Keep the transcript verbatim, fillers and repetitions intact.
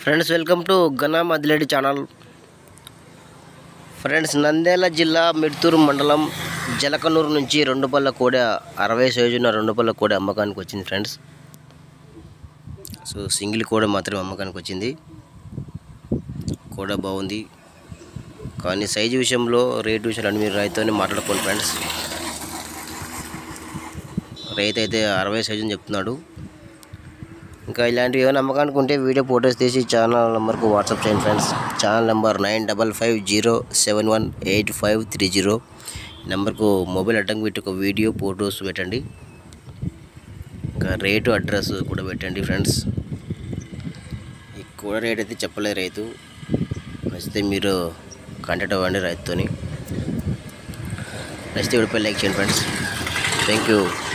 Friends welcome to ఘన మదిలేడి channel. Friends Nandyal జిల్లా మిడ్తూరు మండలం జలకనూరు నుంచి రెండు పళ్ళ కోడె అరవై సైజున్న రెండు పళ్ళ కోడె అమ్మకానికి వచ్చింది ఫ్రెండ్స్. సో సింగిల్ కోడె మాత్రమే అమ్మకానికి వచ్చింది. కోడె బాగుంది, కానీ సైజు విషయంలో రేటు విషయంలో మీరు రైతుని మాట్లాడుకోండి ఫ్రెండ్స్. రైతు అయితే అరవై సైజు అని చెప్తున్నాడు. ఇంకా ఇలాంటివి ఏమైనా అమ్మకానికి ఉంటే వీడియో ఫొటోస్ తీసి ఛానల్ నెంబర్కు వాట్సాప్ చేయండి friends. Channel number nine double five zero seven one eight five three zero నెంబర్కు మొబైల్ అడ్డంకి పెట్టి ఒక వీడియో ఫొటోస్ పెట్టండి. ఇంకా రేటు అడ్రస్ కూడా పెట్టండి ఫ్రెండ్స్. ఈ కూడా రేట్ అయితే చెప్పలేదు రైతు. నచ్చితే మీరు కాంటాక్ట్ అవ్వండి రైతుతోని. నచ్చితే వీడియోపై లైక్ చేయండి ఫ్రెండ్స్. Thank you.